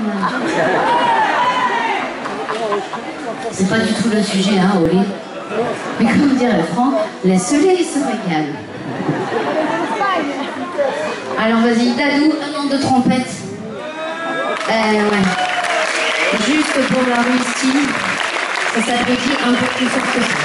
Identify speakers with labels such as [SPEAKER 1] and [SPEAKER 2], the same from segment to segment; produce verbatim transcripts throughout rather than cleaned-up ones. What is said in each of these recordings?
[SPEAKER 1] même. C'est pas du tout le sujet, hein, Oli. Mais comme dirait Franck, laisse-les, ils se régalent. Alors vas-y, Dadou, un nom de trompette. Euh, ouais. Juste pour la Russie, ça s'applaudit un peu plus fort que ça.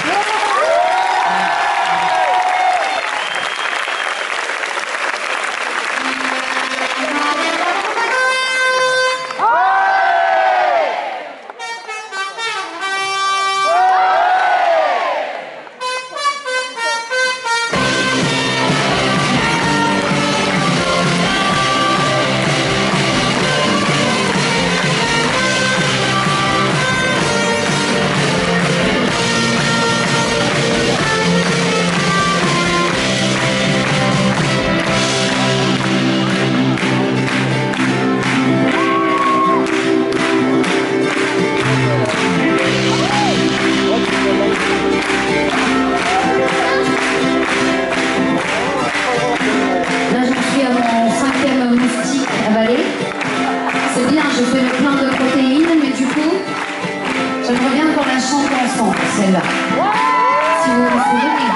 [SPEAKER 1] C'est bien, je fais le plein de protéines, mais du coup, j'aimerais bien qu'on la chante ensemble, celle-là. Si vous vous souvenez.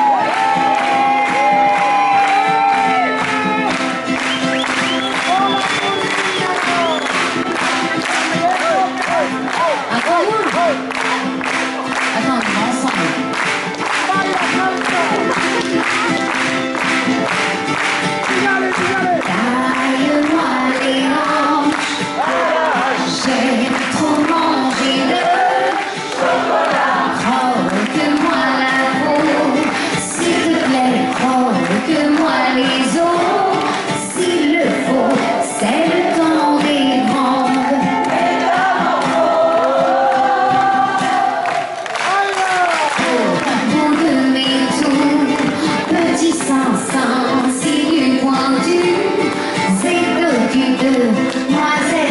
[SPEAKER 1] Attends, on va ensemble. J'ai trop mangé de chocolat. Croque-moi la peau, s'il te plaît. Croque-moi les os, s'il le faut. C'est le temps des grandes. Au bout de mes tours, petit sein-sein, si du pointu, c'est le cul de noisette.